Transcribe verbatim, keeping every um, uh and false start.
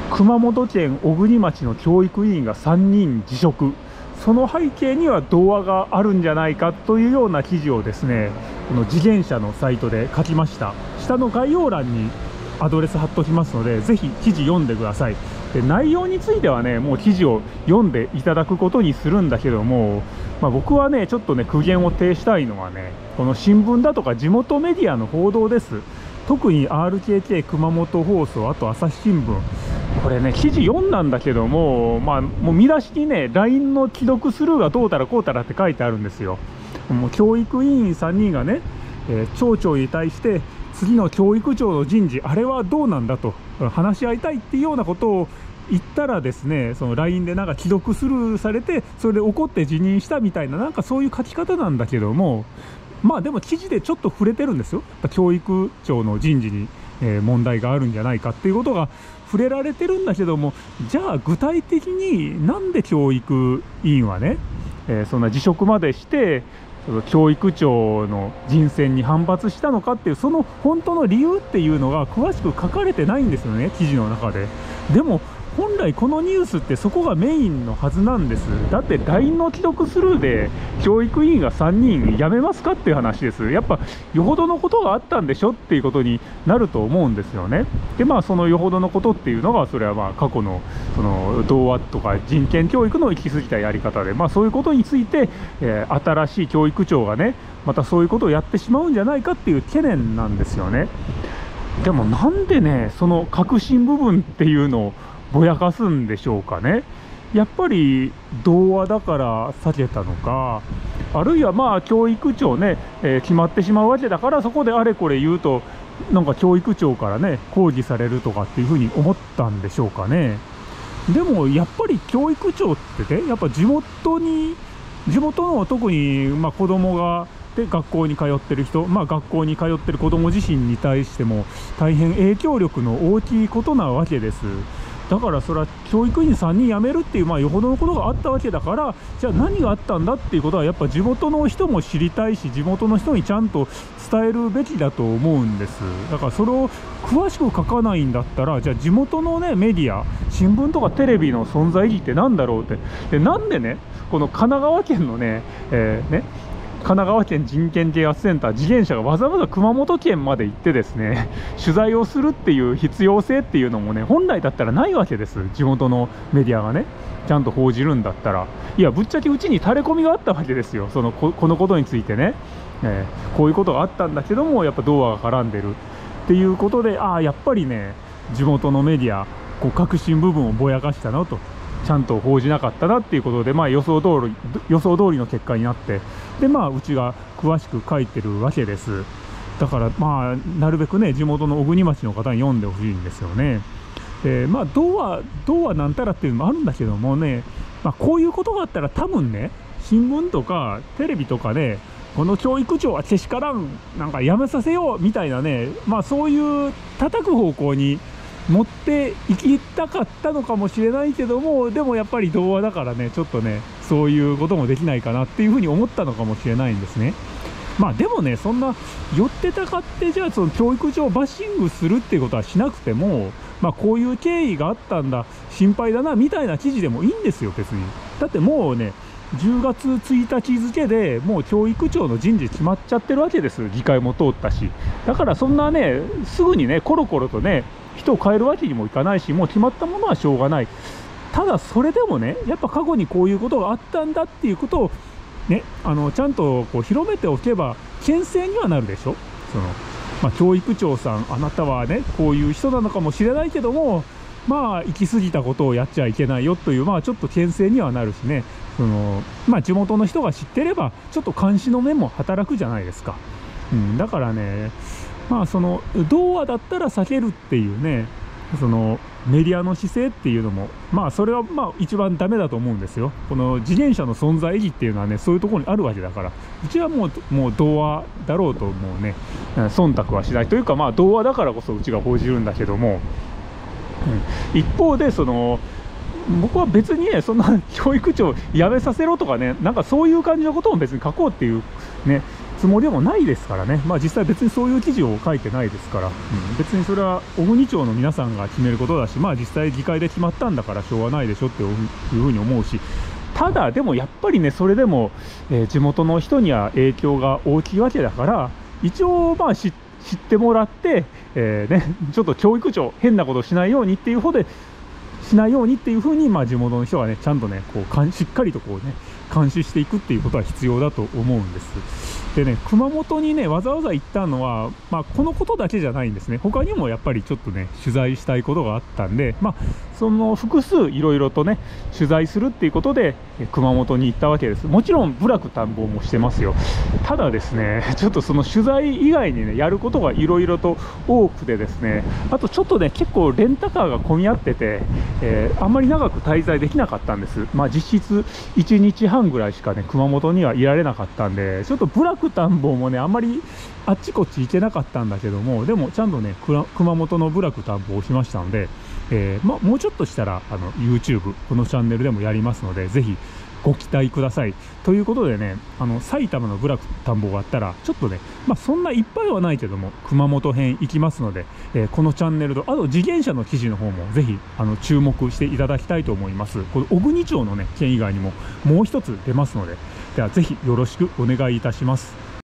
熊本県小国町の教育委員がさんにん辞職、その背景には童話があるんじゃないかというような記事をですね、この次元社のサイトで書きました。下の概要欄にアドレス貼っておきますので、ぜひ記事読んでください。で、内容についてはね、もう記事を読んでいただくことにするんだけども、まあ、僕はね、ちょっとね、苦言を呈したいのはね、この新聞だとか地元メディアの報道です。特に アールケーケー 熊本放送、あと朝日新聞、これね、記事読んだんだけども、まあ、もう見出しにね、ライン の既読スルーがどうたらこうたらって書いてあるんですよ。もう教育委員さんにんがね、えー、町長に対して、次の教育長の人事、あれはどうなんだと話し合いたいっていうようなことを言ったらですね、その ライン でなんか既読スルーされて、それで怒って辞任したみたいな、なんかそういう書き方なんだけども、まあでも記事でちょっと触れてるんですよ。教育長の人事に、えー、問題があるんじゃないかっていうことが触れられてるんだけども、じゃあ具体的になんで教育委員はね、えー、そんな辞職までして教育長の人選に反発したのかっていう、その本当の理由っていうのが詳しく書かれてないんですよね、記事の中で。でも本来このニュースってそこがメインのはずなんです。だって ライン の既読スルーで教育委員がさんにん辞めますかっていう話です。やっぱよほどのことがあったんでしょっていうことになると思うんですよね。でまあそのよほどのことっていうのが、それはまあ過去のその童話とか人権教育の行き過ぎたやり方で、まあそういうことについて、えー、新しい教育長がね、またそういうことをやってしまうんじゃないかっていう懸念なんですよね。でもなんでね、その核心部分っていうのをぼやかすんでしょうかね。やっぱり童話だから避けたのか、あるいはまあ教育長ね、えー、決まってしまうわけだから、そこであれこれ言うとなんか教育長からね抗議されるとかっていうふうに思ったんでしょうかね。でもやっぱり教育長ってね、やっぱ地元に地元の特にまあ子供がで学校に通ってる人、まあ、学校に通ってる子ども自身に対しても大変影響力の大きいことなわけです。だからそれは教育委員さんにん辞めるっていう、まあ、よほどのことがあったわけだから、じゃあ何があったんだっていうことはやっぱ地元の人も知りたいし、地元の人にちゃんと伝えるべきだと思うんです。だからそれを詳しく書かないんだったら、じゃあ地元のねメディア、新聞とかテレビの存在意義って何だろうって。でなんでね、この神奈川県のね、えー、ね神奈川県人権啓発センター次元社がわざわざ熊本県まで行ってですね取材をするっていう必要性っていうのもね、本来だったらないわけです。地元のメディアがねちゃんと報じるんだったら、いやぶっちゃけうちに垂れ込みがあったわけですよ。その こ, このことについてね、えー、こういうことがあったんだけども、やっぱ童話が絡んでるっていうことで、ああやっぱりね地元のメディアこう核心部分をぼやかしたのと、ちゃんと報じなかったなっていうことで、まあ、予想通り予想通りの結果になって、でまあうちが詳しく書いてるわけです。だからまあなるべくね地元の小国町の方に読んでほしいんですよね。でまあ童話童話なんたらっていうのもあるんだけどもね、まあ、こういうことがあったら多分ね新聞とかテレビとかで、この教育長はけしからん、なんかやめさせようみたいなね、まあそういう叩く方向に持っていきたかったのかもしれないけども、でもやっぱり童話だからね、ちょっとねそういうこともできないかなっていうふうに思ったのかもしれないんですね。まあでもね、そんな寄ってたかってじゃあその教育長をバッシングするっていうことはしなくても、まあこういう経緯があったんだ、心配だなみたいな記事でもいいんですよ、別に。だってもうねじゅうがつついたち付でもう教育長の人事決まっちゃってるわけです。議会も通ったし。だからそんなねすぐにねコロコロとね人を変えるわけにもいかないし、もう決まったものはしょうがない。ただそれでもね、やっぱ過去にこういうことがあったんだっていうことをね、あのちゃんとこう広めておけば牽制にはなるでしょ。その、まあ、教育長さん、あなたはねこういう人なのかもしれないけども、まあ行き過ぎたことをやっちゃいけないよという、まあちょっと牽制にはなるしね、そのまあ地元の人が知ってればちょっと監視の目も働くじゃないですか。うん、だからね、まあその童話だったら避けるっていうね、そのメディアの姿勢っていうのも、まあそれはまあ一番ダメだと思うんですよ。この次元社の存在意義っていうのはね、そういうところにあるわけだから、うちはもうもう童話だろうともうね忖度はしないというか、まあ童話だからこそうちが報じるんだけども、うん、一方でその僕は別にねそんな教育長辞めさせろとかね、なんかそういう感じのことも別に書こうっていうねつもりでもないですからね、まあ、実際別にそういう記事を書いてないですから、うん、別にそれは小国町の皆さんが決めることだし、まあ、実際議会で決まったんだからしょうがないでしょっていうふうに思うし、ただでもやっぱりね、それでも、えー、地元の人には影響が大きいわけだから、一応まあ知ってもらって、えーね、ちょっと教育長変なことしないようにっていう方でしないようにっていうふうに、まあ、地元の人がねちゃんとねこうしっかりとこうね監視していくっていうことは必要だと思うんです。でね、熊本にねわざわざ行ったのは、まあ、このことだけじゃないんですね。他にもやっぱりちょっとね取材したいことがあったんで、まあ、その複数いろいろとね取材するっていうことで熊本に行ったわけです。もちろん部落探訪もしてますよ。ただですね、ちょっとその取材以外にねやることがいろいろと多くてですね、あとちょっとね結構レンタカーが混み合ってて、えー、あんまり長く滞在できなかったんです。まあ、実質いちにちはんぐらいしかね熊本にはいられなかったんで、ちょっと部落探訪もねあんまりあっちこっち行けなかったんだけども、でもちゃんとね熊本の部落探訪をしましたので、えーま、もうちょっとしたらあの YouTube このチャンネルでもやりますので、ぜひご期待ください。ということでね、あの埼玉の部落探訪があったらちょっとね、まあ、そんないっぱいはないけども熊本編行きますので、えー、このチャンネルとあと次元車の記事の方もぜひあの注目していただきたいと思います。この小国町のね県以外にももう一つ出ますので、ではぜひよろしくお願いいたします。